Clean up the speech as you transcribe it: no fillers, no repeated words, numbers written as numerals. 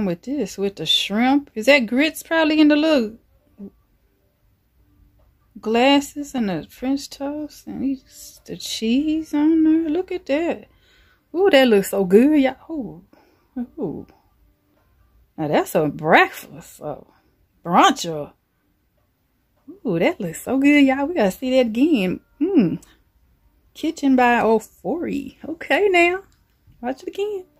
with this, with the shrimp. Is that grits probably in the little glasses and the French toast and the cheese on there? Look at that. Ooh, that looks so good, y'all. Ooh. Now that's a breakfast, so brunch. Ooh, that looks so good, y'all. We gotta see that again. Kitchen by Ofori. Okay, now watch it again.